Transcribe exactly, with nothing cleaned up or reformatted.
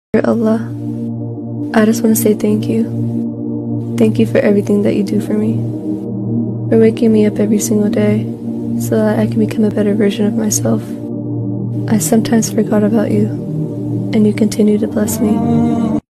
Dear Allah, I just want to say thank you. Thank you for everything that you do for me. For waking me up every single day so that I can become a better version of myself. I sometimes forgot about you, and you continue to bless me.